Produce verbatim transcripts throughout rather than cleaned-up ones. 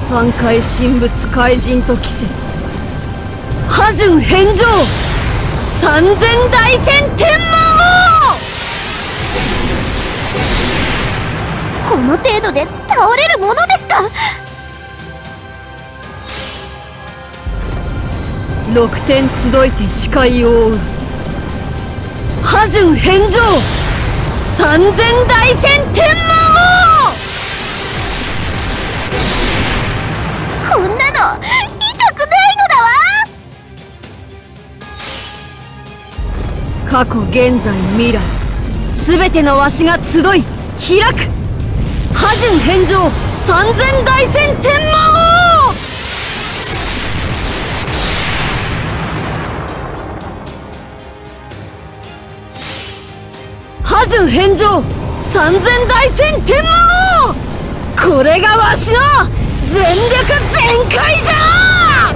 三階神仏怪人と着せ破順返上三千大戦天魔王。この程度で倒れるものですか。 六天集いて視界を追う破順返上三千大戦天魔王。こんなの痛くないのだわ。 過去現在未来全てのわしが集い開く破順返上三千大戦天魔王。破順返上三千大戦天魔王。これがわしの全力全開じゃ。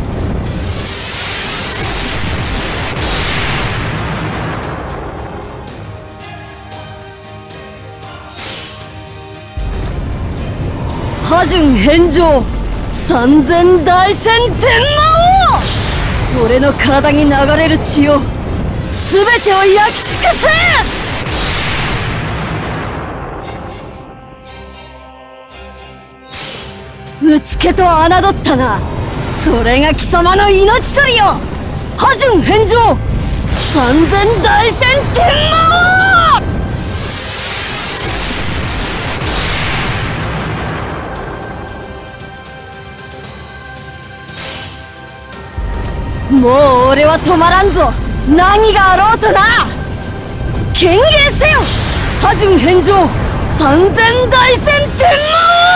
破順返上三千大戦天魔王。俺の体に流れる血を全てを焼き尽くせ。うつけと侮ったな。それが貴様の命取りよ。破順返上三千大戦天魔王。もう俺は止まらんぞ。何があろうとな。権限せよ破順返上三千大戦天魔王。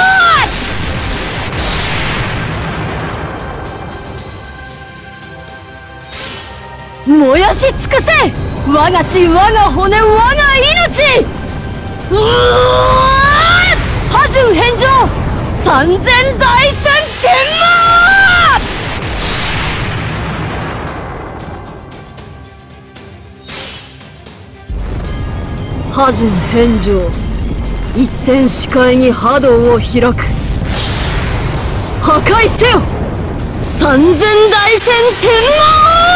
燃やし尽くせ我が血我が骨我が命。うわ破順返上三千大戦天魔王。破順返上一点視界に波動を開く破壊せよ三千大戦天魔王。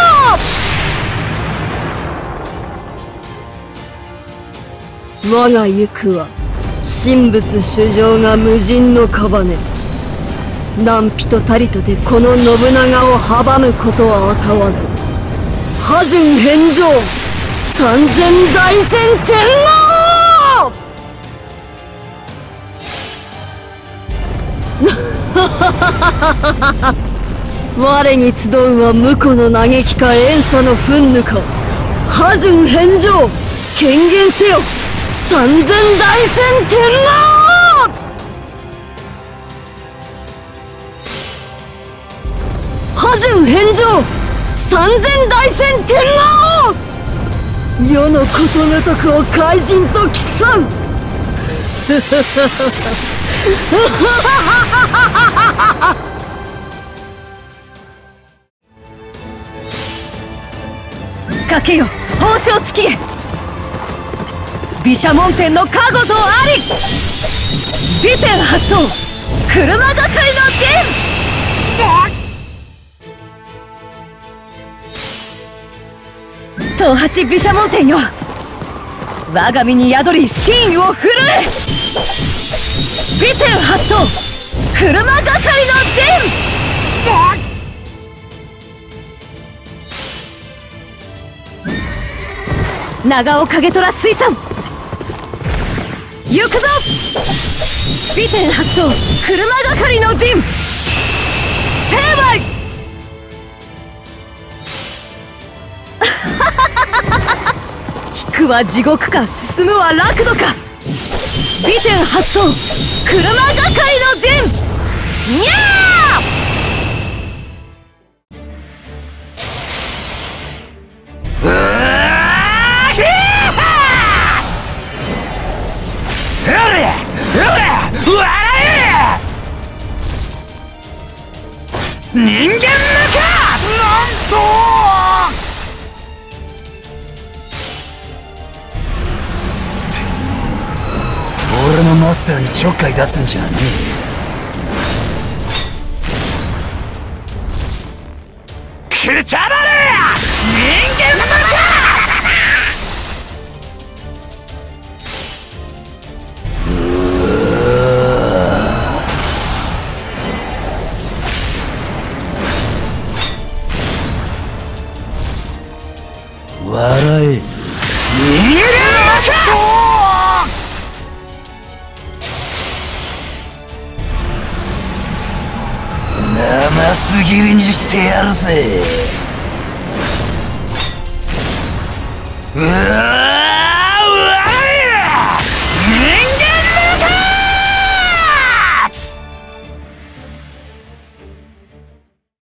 我が行くは神仏主情が無尽の屍。何人たりとてこの信長を阻むことはあたわず。破順返上三千大戦天魔王。我に集うは婿の嘆きか怨嗟の憤怒か。破順返上権限せよ三千大戦天魔王。破順返上三千大戦天魔王。世のことごとくを怪人と帰参。かけよ宝生月へ。毘沙門天の加護とあり。美天発動車がかりの陣。東八毘沙門天よ我が身に宿り真意を震え。美天発動車がかりの陣。長尾影虎水産行くぞ。美天発動車がかりの陣。成敗。引くは地獄か進むは楽土か。美天発動車がかりの陣。にゃー。 人間抜け。なんとてめえ俺のマスターにちょっかい出すんじゃねえ。 くたばれ人間の笑え。 人間の生すぎりにしてやるぜ。うわ